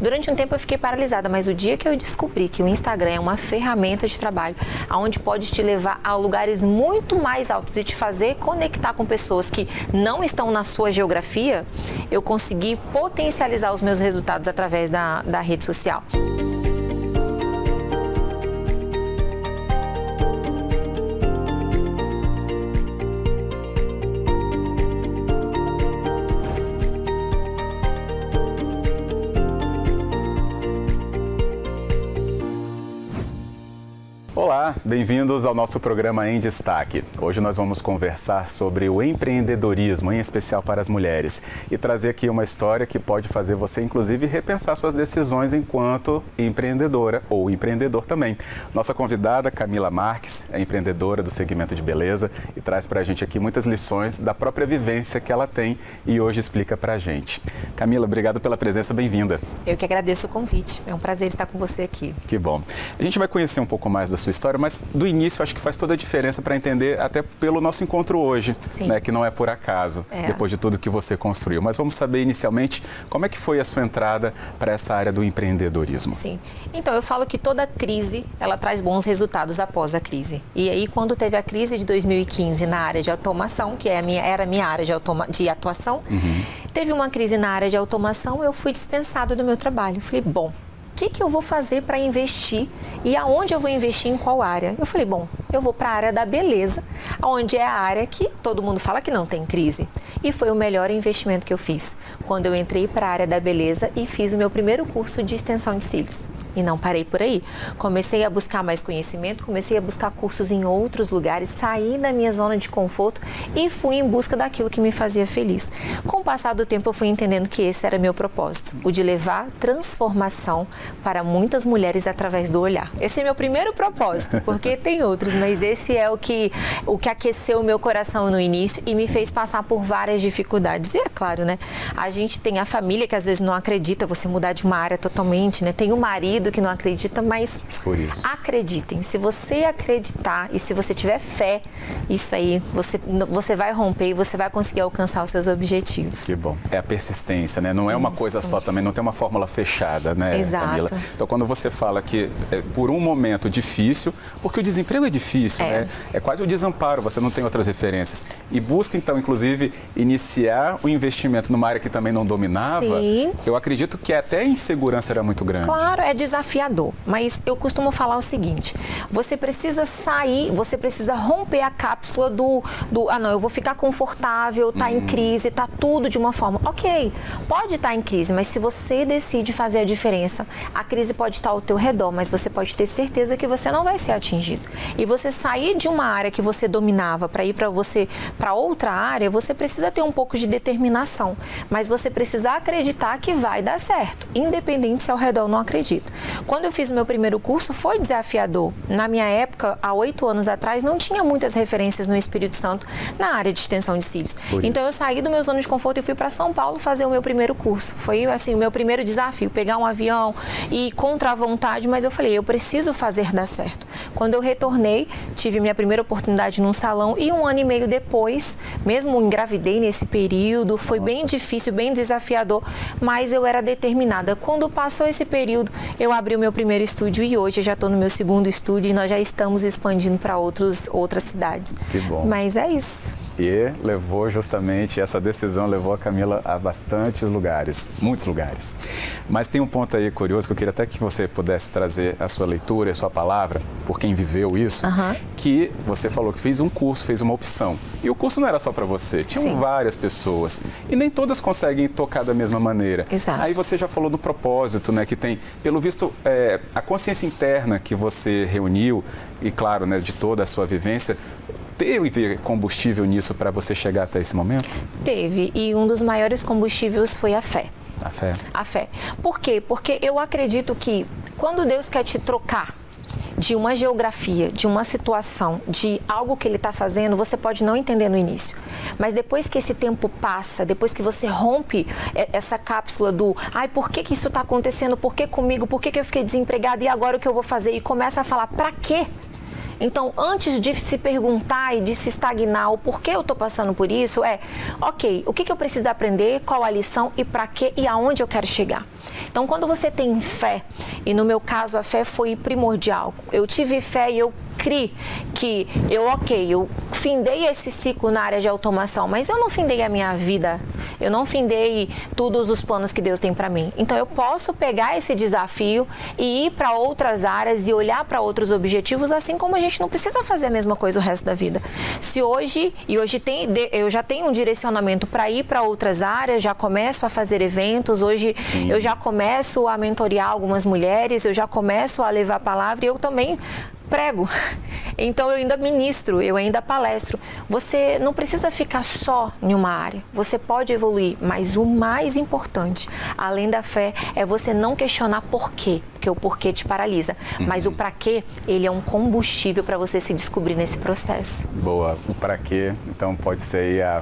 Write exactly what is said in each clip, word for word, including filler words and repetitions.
Durante um tempo eu fiquei paralisada, mas o dia que eu descobri que o Instagram é uma ferramenta de trabalho, onde pode te levar a lugares muito mais altos e te fazer conectar com pessoas que não estão na sua geografia, eu consegui potencializar os meus resultados através da, da rede social. Olá, bem-vindos ao nosso programa Em Destaque. Hoje nós vamos conversar sobre o empreendedorismo, em especial para as mulheres, e trazer aqui uma história que pode fazer você, inclusive, repensar suas decisões enquanto empreendedora ou empreendedor também. Nossa convidada, Camila Marques, é empreendedora do segmento de beleza e traz para a gente aqui muitas lições da própria vivência que ela tem e hoje explica para a gente. Camila, obrigado pela presença, bem-vinda. Eu que agradeço o convite, é um prazer estar com você aqui. Que bom. A gente vai conhecer um pouco mais da sua história, mas do início acho que faz toda a diferença para entender até pelo nosso encontro hoje, né, que não é por acaso, é. depois de tudo que você construiu. Mas vamos saber inicialmente como é que foi a sua entrada para essa área do empreendedorismo. Sim, então eu falo que toda crise, ela traz bons resultados após a crise. E aí quando teve a crise de dois mil e quinze na área de automação, que é a minha, era a minha área de, automa de atuação, uhum. teve uma crise na área de automação, eu fui dispensada do meu trabalho. Falei, bom, o que, que eu vou fazer para investir e aonde eu vou investir, em qual área? Eu falei, bom, eu vou para a área da beleza, onde é a área que todo mundo fala que não tem crise. E foi o melhor investimento que eu fiz, quando eu entrei para a área da beleza e fiz o meu primeiro curso de extensão de cílios. E não parei por aí. Comecei a buscar mais conhecimento, comecei a buscar cursos em outros lugares, saí da minha zona de conforto e fui em busca daquilo que me fazia feliz. Com o passar do tempo, eu fui entendendo que esse era meu propósito, o de levar transformação para muitas mulheres através do olhar. Esse é meu primeiro propósito, porque tem outros, mas esse é o que, o que aqueceu o meu coração no início e me fez passar por várias dificuldades. E é claro, né? A gente tem a família que às vezes não acredita você mudar de uma área totalmente, né? Tem o marido que não acredita, mas acreditem. Se você acreditar e se você tiver fé, isso aí, você, você vai romper e você vai conseguir alcançar os seus objetivos. Que bom. É a persistência, né? Não é uma isso. coisa só também, não tem uma fórmula fechada, né, Exato. Camila? Então, quando você fala que é por um momento difícil, porque o desemprego é difícil, é. né? É quase o desamparo, você não tem outras referências. E busca, então, inclusive, iniciar o investimento numa área que também não dominava. Sim. Eu acredito que até a insegurança era muito grande. Claro, é desafiador, mas eu costumo falar o seguinte, você precisa sair, você precisa romper a cápsula do, do ah não, eu vou ficar confortável, tá uhum. em crise, tá tudo de uma forma, ok, pode estar em crise, mas se você decide fazer a diferença, a crise pode estar ao teu redor, mas você pode ter certeza que você não vai ser atingido. E você sair de uma área que você dominava para ir para você, para outra área, você precisa ter um pouco de determinação, mas você precisa acreditar que vai dar certo, independente se ao redor não acredita. Quando eu fiz o meu primeiro curso, foi desafiador. Na minha época, há oito anos atrás, não tinha muitas referências no Espírito Santo na área de extensão de cílios. Então, eu saí do meu zona de conforto e fui para São Paulo fazer o meu primeiro curso. Foi, assim, o meu primeiro desafio, pegar um avião e contra a vontade, mas eu falei, eu preciso fazer dar certo. Quando eu retornei, tive minha primeira oportunidade num salão e um ano e meio depois, mesmo engravidei nesse período, foi Nossa. bem difícil, bem desafiador, mas eu era determinada. Quando passou esse período, eu abri o meu primeiro estúdio e hoje eu já estou no meu segundo estúdio e nós já estamos expandindo para outras cidades. Que bom. Mas é isso. E levou justamente, essa decisão levou a Camila a bastantes lugares, muitos lugares. Mas tem um ponto aí curioso que eu queria até que você pudesse trazer a sua leitura, a sua palavra, por quem viveu isso, uhum. que você falou que fez um curso, fez uma opção. E o curso não era só para você, tinham Sim. várias pessoas. E nem todas conseguem tocar da mesma maneira. Exato. Aí você já falou do propósito, né, que tem, pelo visto, é, a consciência interna que você reuniu, e claro, né, de toda a sua vivência, teve combustível nisso para você chegar até esse momento? Teve, e um dos maiores combustíveis foi a fé. A fé? A fé. Por quê? Porque eu acredito que quando Deus quer te trocar de uma geografia, de uma situação, de algo que Ele está fazendo, você pode não entender no início. Mas depois que esse tempo passa, depois que você rompe essa cápsula do ai, por que que isso está acontecendo? Por que comigo? Por que que eu fiquei desempregada? E agora o que eu vou fazer? E começa a falar, pra quê? Então, antes de se perguntar e de se estagnar o porquê eu estou passando por isso, é, ok, o que, que eu preciso aprender, qual a lição e para quê e aonde eu quero chegar. Então, quando você tem fé, e no meu caso a fé foi primordial, eu tive fé e eu criei que eu, ok, eu findei esse ciclo na área de automação, mas eu não findei a minha vida, eu não findei todos os planos que Deus tem para mim. Então, eu posso pegar esse desafio e ir para outras áreas e olhar para outros objetivos, assim como a gente não precisa fazer a mesma coisa o resto da vida. Se hoje, e hoje tem, eu já tenho um direcionamento para ir para outras áreas, já começo a fazer eventos, hoje Sim. eu já começo a mentorear algumas mulheres, eu já começo a levar a palavra e eu também prego. Então, eu ainda ministro, eu ainda palestro. Você não precisa ficar só em uma área. Você pode evoluir, mas o mais importante, além da fé, é você não questionar por quê, porque o porquê te paralisa. Uhum. Mas o para quê, ele é um combustível para você se descobrir nesse processo. Boa. O para quê, então, pode ser aí a,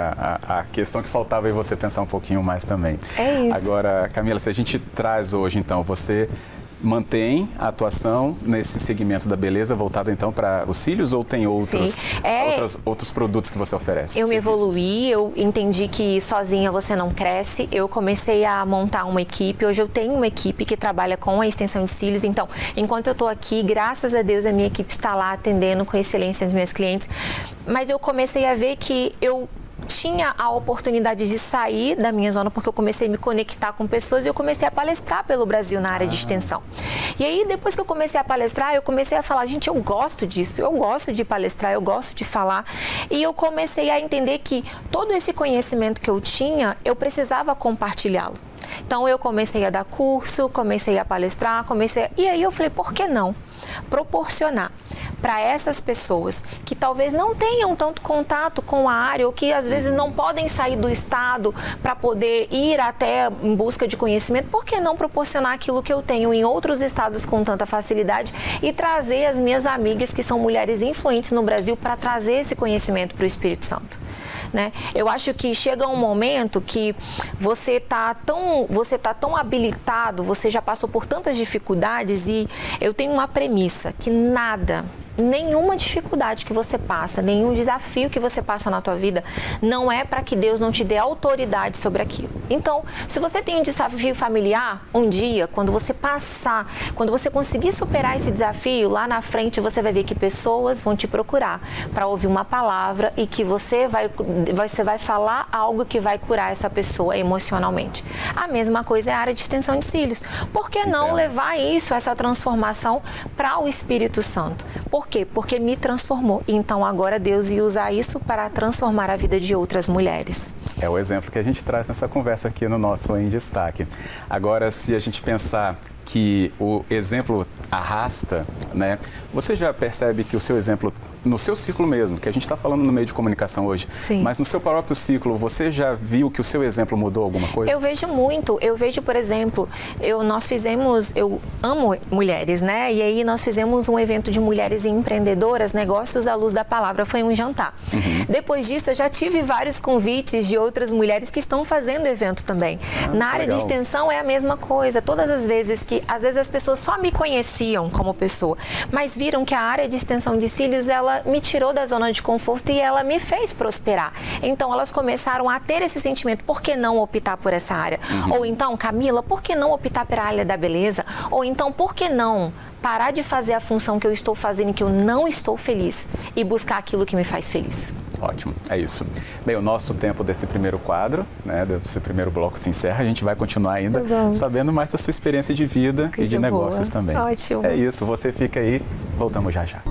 a, a questão que faltava aí você pensar um pouquinho mais também. É isso. Agora, Camila, se a gente traz hoje, então, você mantém a atuação nesse segmento da beleza voltado então para os cílios ou tem outros, é, outros, outros produtos que você oferece? Eu serviços? me evoluí, eu entendi que sozinha você não cresce, eu comecei a montar uma equipe, hoje eu tenho uma equipe que trabalha com a extensão de cílios, então enquanto eu estou aqui, graças a Deus a minha equipe está lá atendendo com excelência os meus clientes, mas eu comecei a ver que eu tinha a oportunidade de sair da minha zona porque eu comecei a me conectar com pessoas e eu comecei a palestrar pelo Brasil na área ah. de extensão. E aí, depois que eu comecei a palestrar, eu comecei a falar, gente, eu gosto disso, eu gosto de palestrar, eu gosto de falar. E eu comecei a entender que todo esse conhecimento que eu tinha, eu precisava compartilhá-lo. Então, eu comecei a dar curso, comecei a palestrar, comecei a... E aí eu falei, por que não proporcionar para essas pessoas que talvez não tenham tanto contato com a área ou que às vezes não podem sair do estado para poder ir até em busca de conhecimento, por que não proporcionar aquilo que eu tenho em outros estados com tanta facilidade e trazer as minhas amigas que são mulheres influentes no Brasil para trazer esse conhecimento para o Espírito Santo? Né? Eu acho que chega um momento que você está tão, você tá tão habilitado, você já passou por tantas dificuldades e eu tenho uma premissa que nada, nenhuma dificuldade que você passa, nenhum desafio que você passa na tua vida, não é para que Deus não te dê autoridade sobre aquilo. Então, se você tem um desafio familiar, um dia, quando você passar, quando você conseguir superar esse desafio, lá na frente você vai ver que pessoas vão te procurar para ouvir uma palavra e que você vai, você vai falar algo que vai curar essa pessoa emocionalmente. A mesma coisa é a área de extensão de cílios. Por que não Entendo. levar isso, essa transformação, para o Espírito Santo? Por quê? Porque me transformou. Então, agora Deus ia usar isso para transformar a vida de outras mulheres. É o exemplo que a gente traz nessa conversa aqui no nosso Em Destaque. Agora, se a gente pensar que o exemplo arrasta, né? Você já percebe que o seu exemplo, no seu ciclo mesmo, que a gente está falando no meio de comunicação hoje, Sim. mas no seu próprio ciclo, você já viu que o seu exemplo mudou alguma coisa? Eu vejo muito. Eu vejo, por exemplo, eu, nós fizemos, eu amo mulheres, né? E aí nós fizemos um evento de mulheres empreendedoras, negócios à luz da palavra, foi um jantar. Uhum. Depois disso, eu já tive vários convites de outras mulheres que estão fazendo evento também. Ah, Na área legal. de extensão é a mesma coisa. Todas as vezes que, às vezes as pessoas só me conheciam como pessoa, mas viram que a área de extensão de cílios, ela me tirou da zona de conforto e ela me fez prosperar. Então, elas começaram a ter esse sentimento, por que não optar por essa área? Uhum. Ou então, Camila, por que não optar pela área da beleza? Ou então, por que não parar de fazer a função que eu estou fazendo e que eu não estou feliz e buscar aquilo que me faz feliz? Ótimo, é isso. Bem, o nosso tempo desse primeiro quadro, né, desse primeiro bloco se encerra. A gente vai continuar ainda Vamos. sabendo mais da sua experiência de vida Coisa e de negócios boa. também. Ótimo. É isso, você fica aí, voltamos já já.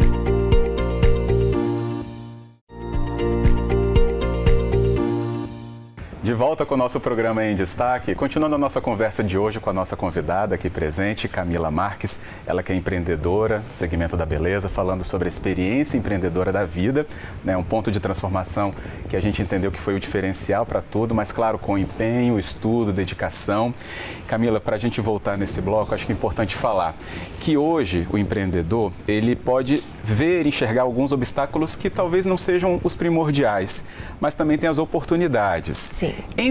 De volta com o nosso programa Em Destaque, continuando a nossa conversa de hoje com a nossa convidada aqui presente, Camila Marques, ela que é empreendedora, segmento da beleza, falando sobre a experiência empreendedora da vida, né, um ponto de transformação que a gente entendeu que foi o diferencial para tudo, mas claro, com empenho, estudo, dedicação. Camila, para a gente voltar nesse bloco, acho que é importante falar que hoje o empreendedor, ele pode ver, enxergar alguns obstáculos que talvez não sejam os primordiais, mas também tem as oportunidades. Sim. Entre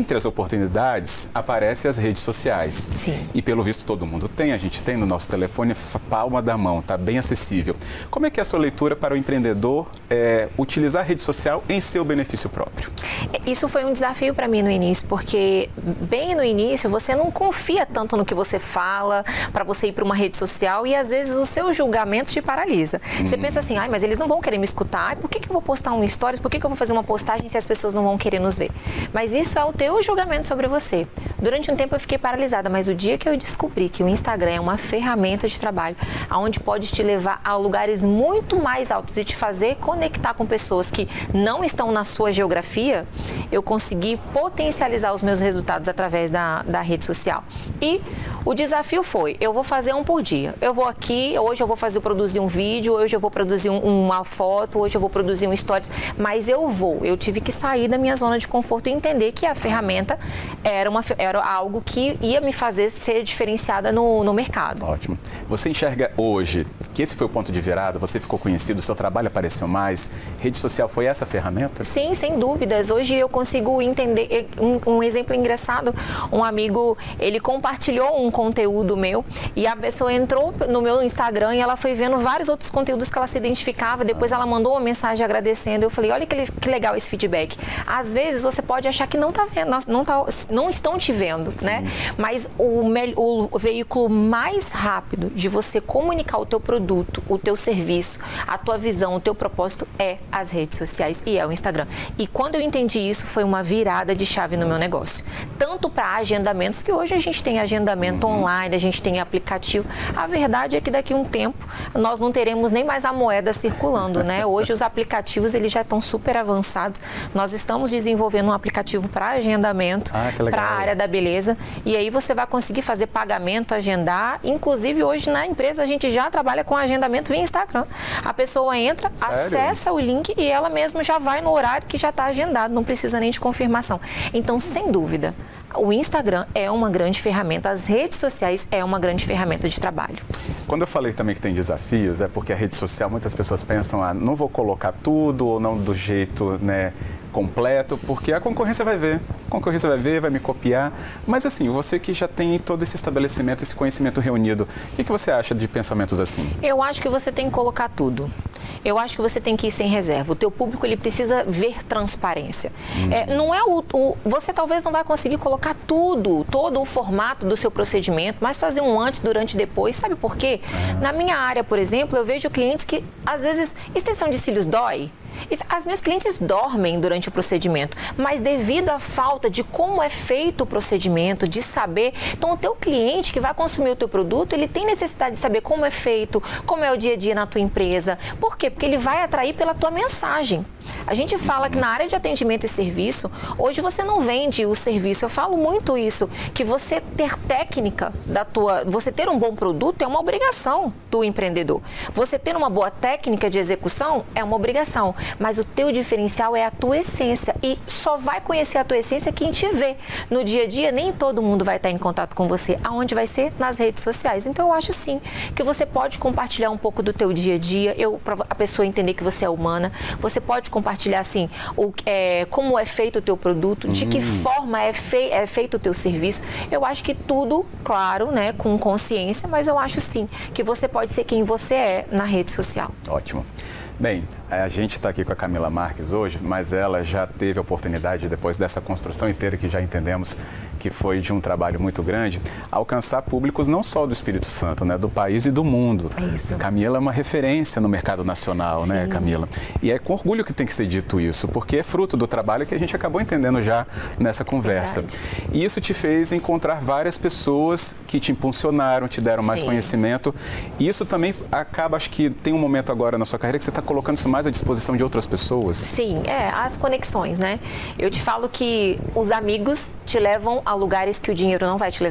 entre as oportunidades, aparecem as redes sociais. Sim. E pelo visto todo mundo tem, a gente tem no nosso telefone, palma da mão, está bem acessível. Como é que é a sua leitura para o empreendedor é, utilizar a rede social em seu benefício próprio? Isso foi um desafio para mim no início, porque bem no início você não confia tanto no que você fala para você ir para uma rede social e às vezes o seu julgamento te paralisa. Hum. Você pensa assim, ai, mas eles não vão querer me escutar, ai, por que, que eu vou postar um stories, por que, que eu vou fazer uma postagem se as pessoas não vão querer nos ver? Mas isso é o teu julgamento sobre você. Durante um tempo eu fiquei paralisada, mas o dia que eu descobri que o Instagram é uma ferramenta de trabalho, onde pode te levar a lugares muito mais altos e te fazer conectar com pessoas que não estão na sua geografia, eu consegui potencializar os meus resultados através da, da rede social. E o desafio foi, eu vou fazer um por dia. Eu vou aqui, hoje eu vou fazer, produzir um vídeo, hoje eu vou produzir um, uma foto, hoje eu vou produzir um stories, mas eu vou. Eu tive que sair da minha zona de conforto e entender que a ferramenta era, uma, era algo que ia me fazer ser diferenciada no, no mercado. Ótimo. Você enxerga hoje que esse foi o ponto de virada, você ficou conhecido, o seu trabalho apareceu mais, rede social foi essa ferramenta? Sim, sem dúvidas. Hoje eu consigo entender, um, um exemplo engraçado, um amigo, ele compartilhou um conteúdo meu e a pessoa entrou no meu Instagram e ela foi vendo vários outros conteúdos que ela se identificava, depois ela mandou uma mensagem agradecendo, eu falei, olha que, que legal esse feedback. Às vezes você pode achar que não tá vendo, não, tá, não estão te vendo, Sim. né? Mas o, o veículo mais rápido de você comunicar o teu produto, o teu serviço, a tua visão, o teu propósito é as redes sociais e é o Instagram. E quando eu entendi isso, foi uma virada de chave no meu negócio. Tanto para agendamentos, que hoje a gente tem agendamento uhum. online, a gente tem aplicativo. A verdade é que daqui a um tempo nós não teremos nem mais a moeda circulando, né? Hoje os aplicativos eles já estão super avançados. Nós estamos desenvolvendo um aplicativo para agendamento, ah, para a área da beleza. E aí você vai conseguir fazer pagamento, agendar. Inclusive hoje na empresa a gente já trabalha com agendamento via Instagram. A pessoa entra, Sério? acessa o link e ela mesma já vai no horário que já está agendado, não precisa nem de confirmação. Então, sem dúvida, o Instagram é uma grande ferramenta, as redes sociais é uma grande ferramenta de trabalho. Quando eu falei também que tem desafios, é porque a rede social, muitas pessoas pensam, ah, não vou colocar tudo ou não do jeito, né, completo, porque a concorrência vai ver, a concorrência vai ver, vai me copiar. Mas assim, você que já tem todo esse estabelecimento, esse conhecimento reunido, o que, que você acha de pensamentos assim? Eu acho que você tem que colocar tudo. Eu acho que você tem que ir sem reserva. O teu público ele precisa ver transparência. Hum. É, não é o, o, você talvez não vai conseguir colocar tudo, todo o formato do seu procedimento, mas fazer um antes, durante e depois. Sabe por quê? Ah. Na minha área, por exemplo, eu vejo clientes que às vezes extensão de cílios dói. As minhas clientes dormem durante o procedimento, mas devido à falta de como é feito o procedimento, de saber, então o teu cliente que vai consumir o teu produto, ele tem necessidade de saber como é feito, como é o dia a dia na tua empresa. Por quê? Porque ele vai atrair pela tua mensagem. A gente fala que na área de atendimento e serviço, hoje você não vende o serviço. Eu falo muito isso, que você ter técnica da tua, você ter um bom produto é uma obrigação do empreendedor. Você ter uma boa técnica de execução é uma obrigação, mas o teu diferencial é a tua essência e só vai conhecer a tua essência quem te vê. No dia a dia, nem todo mundo vai estar em contato com você. Aonde vai ser? Nas redes sociais. Então eu acho sim que você pode compartilhar um pouco do teu dia a dia, eu, pra a pessoa entender que você é humana. Você pode compartilhar assim, o, é, como é feito o teu produto, de que hum. forma é, fei, é feito o teu serviço. Eu acho que tudo, claro, né, com consciência, mas eu acho sim que você pode ser quem você é na rede social. Ótimo. Bem, a gente está aqui com a Camila Marques hoje, mas ela já teve a oportunidade, depois dessa construção inteira que já entendemos que foi de um trabalho muito grande, alcançar públicos não só do Espírito Santo, né, do país e do mundo. É isso. Camila é uma referência no mercado nacional, Sim. né, Camila? E é com orgulho que tem que ser dito isso, porque é fruto do trabalho que a gente acabou entendendo já nessa conversa. Verdade. E isso te fez encontrar várias pessoas que te impulsionaram, te deram mais Sim. conhecimento. E isso também acaba, acho que tem um momento agora na sua carreira que você está colocando isso mais à disposição de outras pessoas. Sim, é, as conexões, né? Eu te falo que os amigos te levam a lugares que o dinheiro não vai te levar.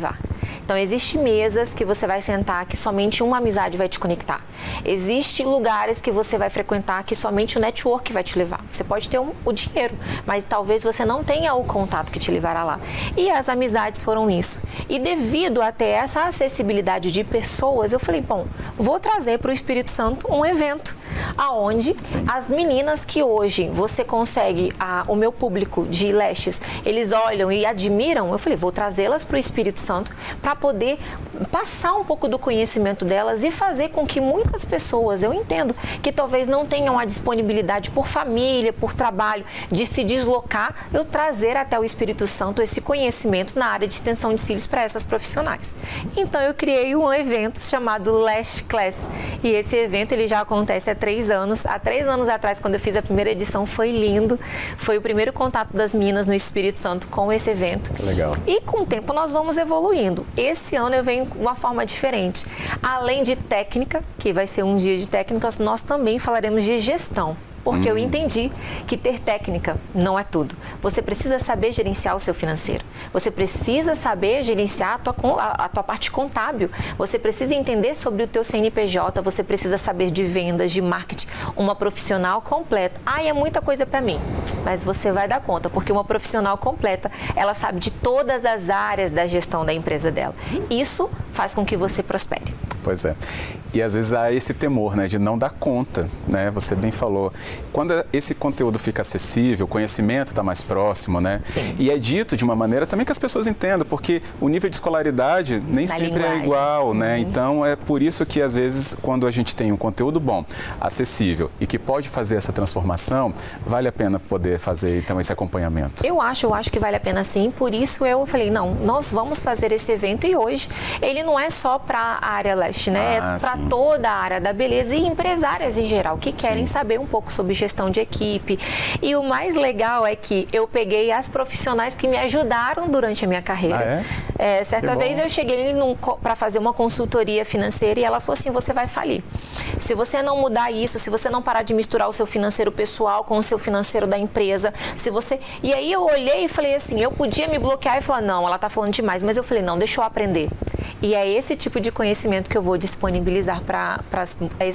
Então, existem mesas que você vai sentar que somente uma amizade vai te conectar. Existem lugares que você vai frequentar que somente o network vai te levar. Você pode ter um, o dinheiro, mas talvez você não tenha o contato que te levará lá. E as amizades foram isso. E devido a ter essa acessibilidade de pessoas, eu falei, bom, vou trazer para o Espírito Santo um evento aonde Sim. as meninas que hoje você consegue, a, o meu público de Lestes, eles olham e admiram, eu falei, vou trazê-las para o Espírito Santo para poder passar um pouco do conhecimento delas e fazer com que muitas pessoas, eu entendo, que talvez não tenham a disponibilidade por família, por trabalho, de se deslocar, eu trazer até o Espírito Santo esse conhecimento na área de extensão de cílios para essas profissionais. Então eu criei um evento chamado Lash Class e esse evento ele já acontece há três anos. Há três anos atrás, quando eu fiz a primeira edição, foi lindo. Foi o primeiro contato das meninas no Espírito Santo com esse evento. Legal. E com o tempo nós vamos evoluindo. Esse ano eu venho de uma forma diferente. Além de técnica, que vai ser um dia de técnicas, nós também falaremos de gestão. Porque hum. eu entendi que ter técnica não é tudo. Você precisa saber gerenciar o seu financeiro. Você precisa saber gerenciar a tua, a, a tua parte contábil. Você precisa entender sobre o teu C N P J. Você precisa saber de vendas, de marketing. Uma profissional completa. Ah, é muita coisa para mim. Mas você vai dar conta, porque uma profissional completa, ela sabe de todas as áreas da gestão da empresa dela. Isso faz com que você prospere. Pois é. E às vezes há esse temor, né, de não dar conta, né? Você bem falou. Quando esse conteúdo fica acessível, o conhecimento está mais próximo, né? Sim. E é dito de uma maneira também que as pessoas entendam, porque o nível de escolaridade nem Na sempre linguagem. é igual, né? Uhum. Então é por isso que às vezes quando a gente tem um conteúdo bom, acessível e que pode fazer essa transformação, vale a pena poder fazer então esse acompanhamento. Eu acho, eu acho que vale a pena sim. Por isso eu falei, não, nós vamos fazer esse evento e hoje ele não é só para a área leste, né? Ah, é para sim. toda a área da beleza e empresárias em geral que querem Sim. saber um pouco sobre gestão de equipe. E o mais legal é que eu peguei as profissionais que me ajudaram durante a minha carreira. Ah, é? É, certa Que vez bom. eu cheguei para fazer uma consultoria financeira e ela falou assim, você vai falir. Se você não mudar isso, se você não parar de misturar o seu financeiro pessoal com o seu financeiro da empresa, se você... E aí eu olhei e falei assim, eu podia me bloquear e falar, não, ela está falando demais, mas eu falei, não, deixa eu aprender. E é esse tipo de conhecimento que eu vou disponibilizar para as,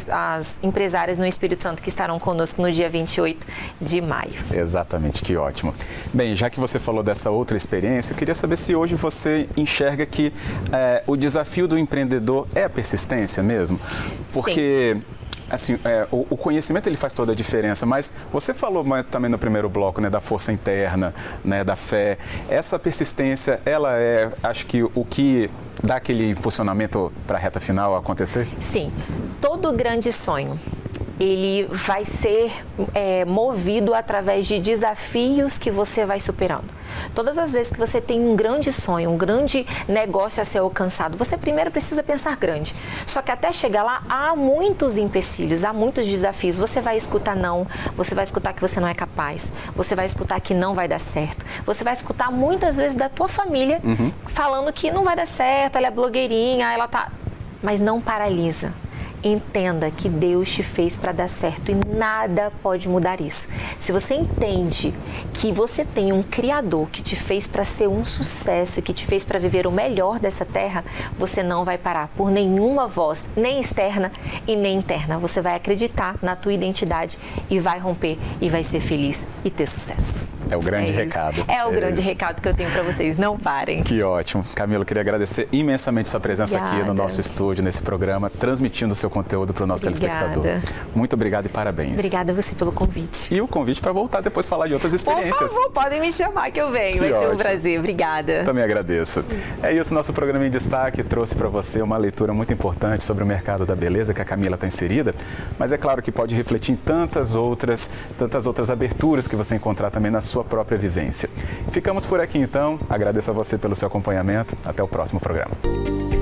as empresárias no Espírito Santo que estarão conosco no dia vinte e oito de maio. Exatamente, que ótimo. Bem, já que você falou dessa outra experiência, eu queria saber se hoje você enxerga que é, o desafio do empreendedor é a persistência mesmo? Porque... Sim. Assim, é, o, o conhecimento ele faz toda a diferença, mas você falou mas, também no primeiro bloco, né, da força interna, né, da fé. Essa persistência, ela é, acho que o que dá aquele impulsionamento para a reta final acontecer? Sim, todo grande sonho, ele vai ser é, movido através de desafios que você vai superando. Todas as vezes que você tem um grande sonho, um grande negócio a ser alcançado, você primeiro precisa pensar grande. Só que até chegar lá, há muitos empecilhos, há muitos desafios. Você vai escutar não, você vai escutar que você não é capaz, você vai escutar que não vai dar certo. Você vai escutar muitas vezes da tua família uhum. falando que não vai dar certo, ela é blogueirinha, ela tá... Mas não paralisa. Entenda que Deus te fez para dar certo e nada pode mudar isso. Se você entende que você tem um Criador que te fez para ser um sucesso, que te fez para viver o melhor dessa terra, você não vai parar por nenhuma voz, nem externa e nem interna. Você vai acreditar na tua identidade e vai romper e vai ser feliz e ter sucesso. É o grande é recado. É o é grande isso. recado que eu tenho para vocês. Não parem. Que ótimo. Camila, eu queria agradecer imensamente sua presença Obrigada. aqui no nosso estúdio, nesse programa, transmitindo o seu conteúdo para o nosso Obrigada. telespectador. Muito obrigado e parabéns. Obrigada a você pelo convite. E o convite para voltar depois falar de outras experiências. Por favor, podem me chamar que eu venho. Que Vai ótimo. ser um prazer. Obrigada. Também agradeço. É isso, nosso programa em destaque trouxe para você uma leitura muito importante sobre o mercado da beleza que a Camila está inserida, mas é claro que pode refletir em tantas outras, tantas outras aberturas que você encontrar também na sua própria vivência. Ficamos por aqui então. Agradeço a você pelo seu acompanhamento. Até o próximo programa.